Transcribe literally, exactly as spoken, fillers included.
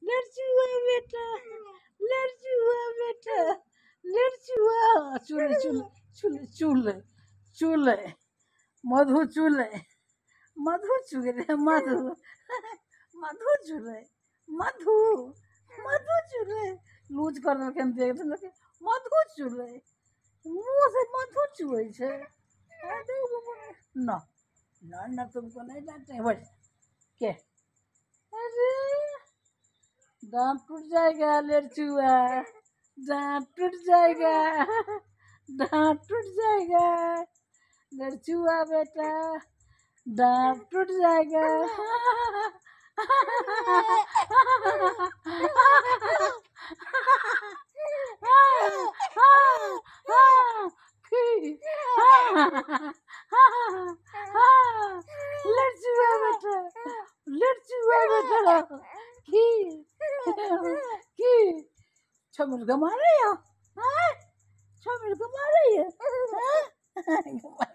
लड़चुआ बेटा, लड़चुआ बेटा, लड़चुआ। चूल्हे चूल्हे चूल्हे चूल्हे चूल्हे मधु चूल्हे मधु चूल्हे मधु मधु चूल्हे मधु मधु चूल्हे लूज कर देलकै देख देलकै मधु चूल्हे मुँह से मधु चुए छे। न न न तुमको नहीं डांटे बस के। अरे दांत टूट जाएगा लड़चुआ, दांत टूट जाएगा, दांत टूट जाएगा लड़चुआ बेटा, दांत टूट जाएगा। लड़चुआ बेटा, लड़चुआ बेटा की की छमिल गमा रही हो, छमिल गमा रही है।